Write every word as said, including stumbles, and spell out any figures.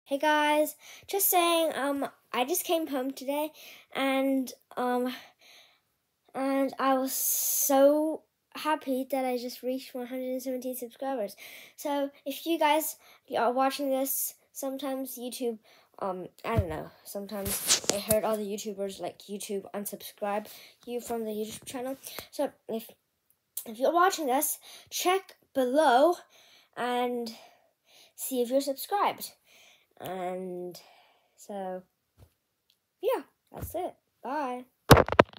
Hey guys, just saying, um, I just came home today, and um, and I was so happy that I just reached one hundred seventeen subscribers. So if you guys are watching this, sometimes YouTube, um, I don't know, sometimes I heard other YouTubers like YouTube unsubscribe you from the YouTube channel. So if if you're watching this, check below and see if you're subscribed. And so, yeah, that's it. Bye.